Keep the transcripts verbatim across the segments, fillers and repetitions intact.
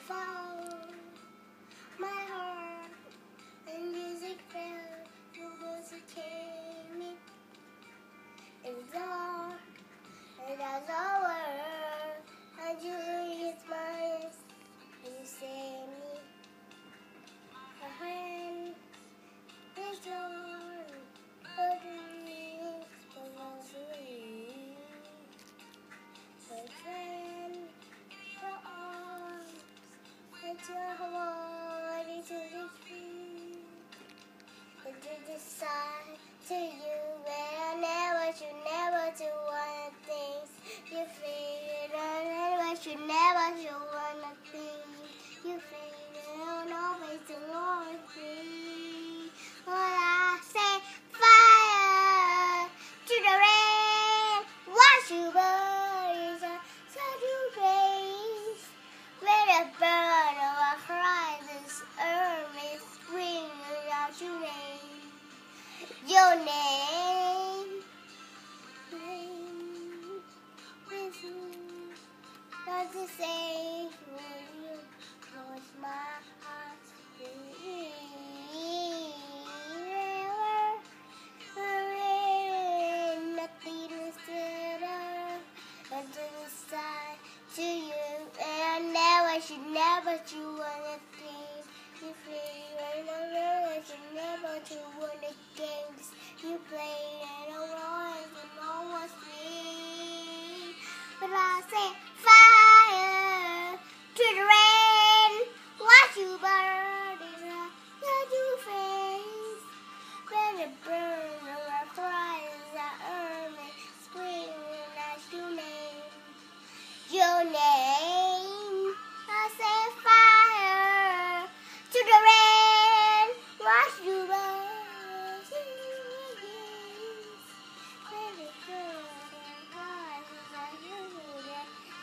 found my heart, and music fell, the music came in. It's dark, and that's our world, and you is mine, and you say me. A hand is yours, a dream belongs to you. A friend, your arms, and your heart into the tree. And to decide to you, and never should never do one things you feel, and never should never do one thing you feel, and always do one thing. When I say fire to the rain, watch you burn, is a sudden grace. When a bird of a cry, this earth may spring without your name. Your name, name with you, not to say will you close my heart. Nothing is better than to decide to you, and never should never do anything you feel, and never should never do one the games you play, and I want to know what's free. But I say fire to the rain, watch you burn in a new face. When it burns, I cry as I earn it, spring as you name. Your name, I say fire to the rain, watch you burn. When it burns, I cry as I earn it,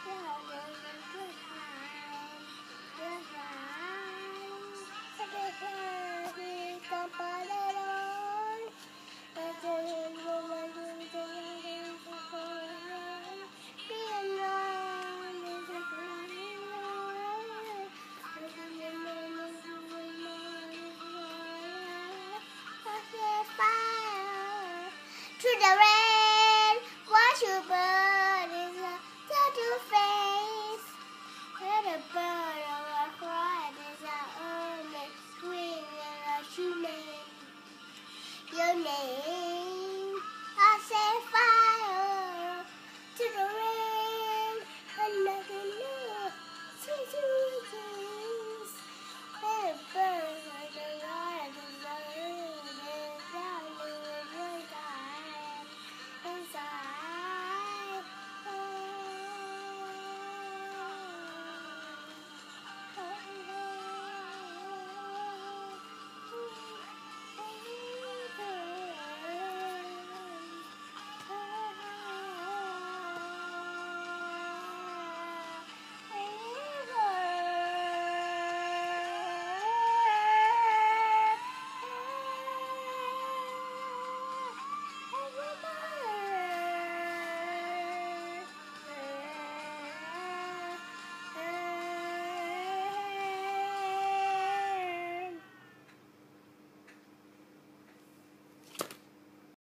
to the rain, watch you burn is a tattoo face. When a bird of a cry is a earn it, swing and a shoe name. Your name.